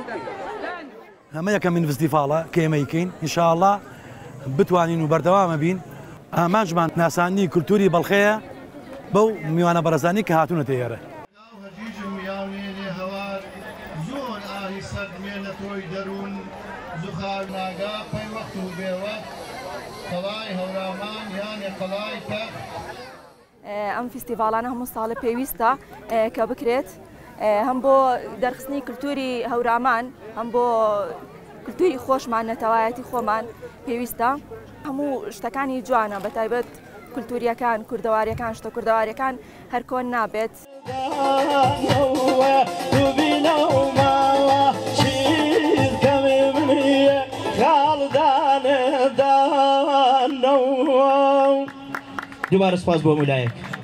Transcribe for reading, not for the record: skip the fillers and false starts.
ئەمە یەکەم من فستیڤاڵە کە ئێمەیکەین ئینشاءڵڵا بتوانین و بەردەوامە بین ئامانجمان ناسانی کولتوری بەڵخەیە بەو میوانە بەرەزانی کە هاتوونەتە ئێرە. زۆر ئاهی سەردمێنە تۆی دەروون زوخار ناگا پەیوەخت و بێوەخت قەڵای هەورامان یانێ قەڵای تەخت. ئەم فیستیڤاڵانە هەموو ساڵە پێویستە کە بکرێت هەم بۆ دەرخستنی کولتوری هەورامان هەم بۆ کولتوری خۆشمان نەتەوایەتی خۆمان پێویستە. هەموو شتەکانی جوانە بەتایبەت کولتوریەکان کوردەواریەکان شتە کوردەواریەکان هەر کۆن نابێت. دووبارە سپاس بۆ مولایەک.